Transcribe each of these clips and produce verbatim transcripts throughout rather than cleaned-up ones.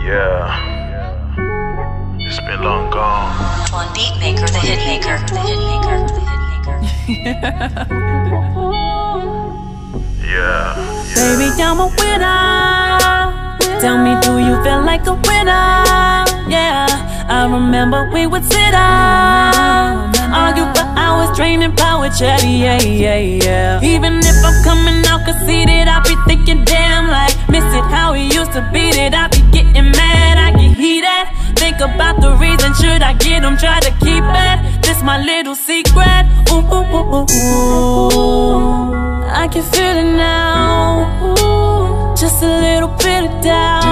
Yeah, it's been long gone. One beat maker, the hit maker, the hit maker, the hit maker. Yeah, yeah. Baby, I'm a winner. Tell me, do you feel like a winner? Yeah, I remember we would sit up, argue for hours, draining power, chatty, yeah, yeah, yeah. Even if I'm coming out conceited, I be thinking, damn, like, miss it how we used to beat it. I be getting mad, I get heated. Think about the reason, should I get them, try to keep it. This my little secret. Ooh, ooh, ooh, ooh, ooh. I can feel it now. Ooh, just a little bit of doubt.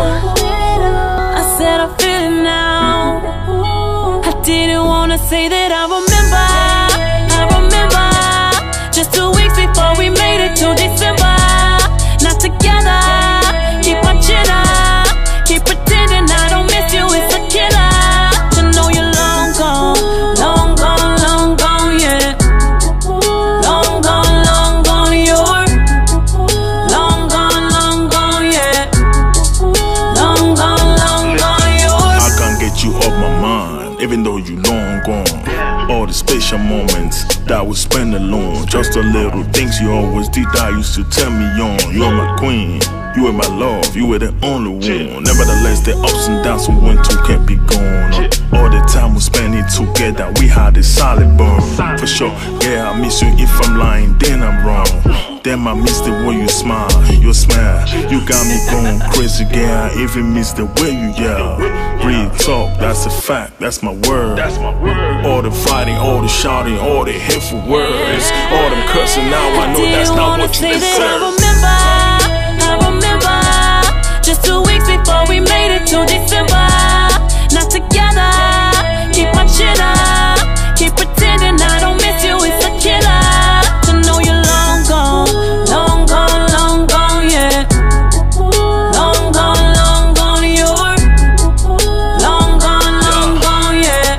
I said I feel it now. Ooh, I didn't wanna say that I remember. I remember just two weeks before we made it to December. Not together, keep my chin up, keep pretending I don't miss you, it's a killer. To know you're long gone, long gone, long gone, yeah. Long gone, long gone, you're long gone, long gone, yeah. Long gone, long gone, you're. I can't get you off my mind, even though you long gone. All the special moments that we spend alone, just the little things you always did that used to turn me on. You're my queen, you were my love, you were the only one. Nevertheless, the ups and downs we went to can't be gone. All the time we spent it together, we had a solid bond. For sure, yeah, I miss you. If I'm lying, then I'm wrong. Damn, I miss the way you smile, your smile. You got me going crazy, girl. I even miss the way you yell. Real talk, that's a fact, that's my word. All the fighting, all the shouting, all the hateful words, all them cursing now, I know that's not what you deserve. I remember, I remember just two weeks before we made it to December. Not together, keep my chin up, keep pretending I don't miss you, it's a killer. To know you're long gone, long gone, long gone, yeah. Long gone, long gone, you're long gone, long gone, yeah.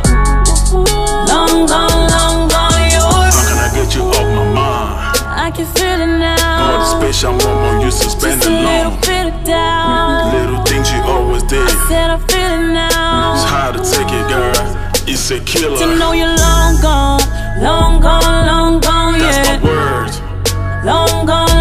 Long gone, long gone, you're. How can I get you off my mind? I can feel it now. All the special moments used to spend Just a little alone. bit of doubt. Little things you always did. I said I feel it now. It's hard to take it, girl. It's a killer. To know you're long gone, long gone, long gone, That's yeah. my word. Long gone,